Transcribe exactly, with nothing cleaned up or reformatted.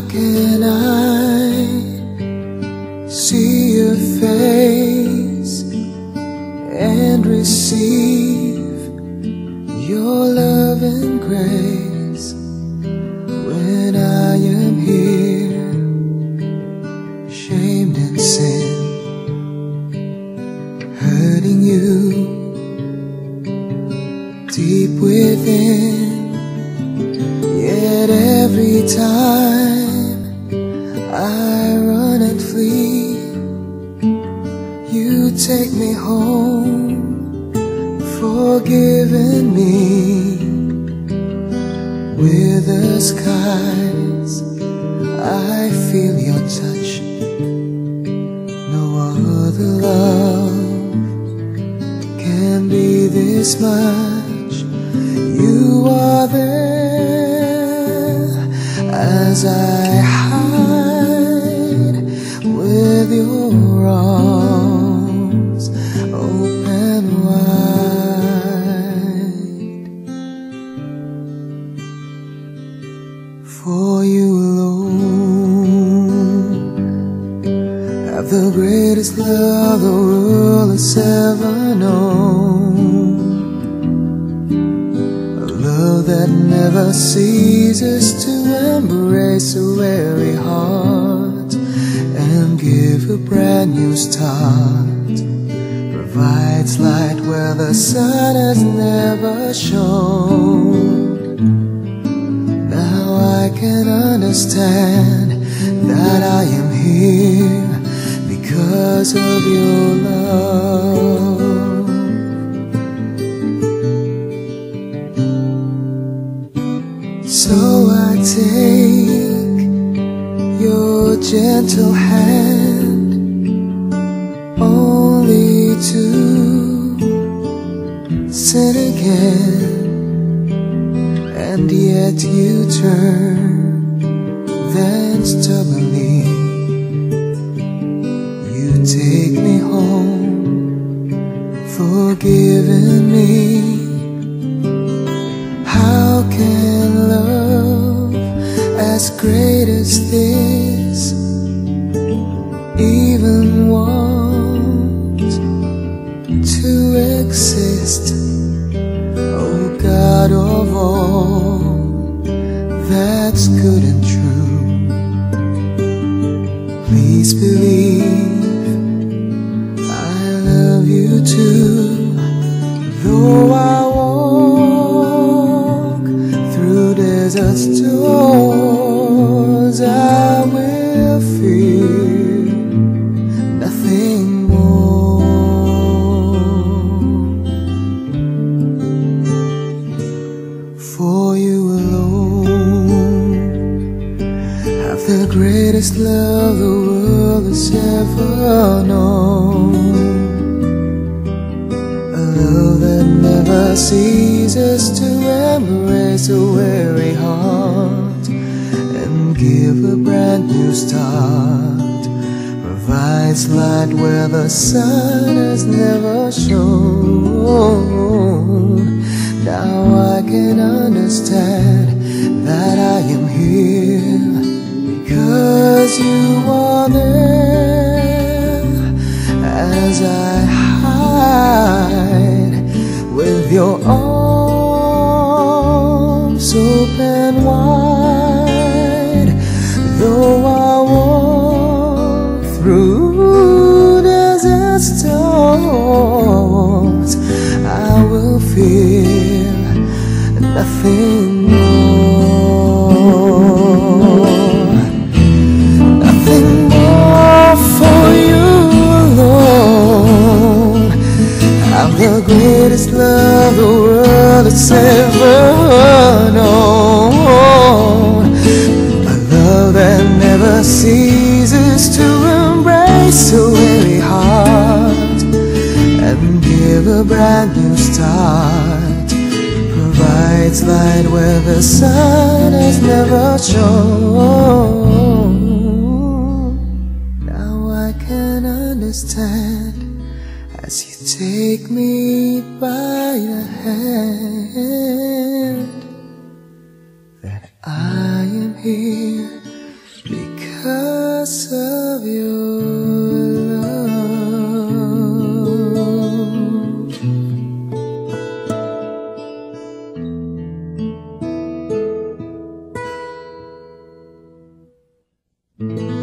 can I see your face and receive your love and grace when I am here, shamed in sin, hurting you deep within? Yet every time I run and flee, you take me home, forgiving me. With the skies, I feel your touch. No other love can be this much. You are there as I hide with your arms open wide. For you alone have the greatest love the world has ever known. A love that never ceases to embrace a weary heart and give a brand new start. Provides light where the sun has never shone. Now I can understand that I am here because of your love. So I take your gentle hand, only to sin again. And yet you turn, then stubbornly you take me home, forgiving me. How can love as great as this even want to exist? Oh God of all that's good and true, please believe I love you too. Though I walk through desert's doors, I will fear nothing more. For you alone have the greatest love the world has ever known. A love that never ceases to embrace a weary heart and give a brand new start. Provides light where the sun has never shone. Now I can understand that I am here because you are there as I hide with your arms open wide. Though I walk through desert storms, I will fear nothing more. Nothing more, for you alone have the greatest love the world has ever known. A love that never ceases to embrace a weary heart and give a brand new start. Provides light where the sun has never shone. Now I can understand as you take me by the hand that I am here your love.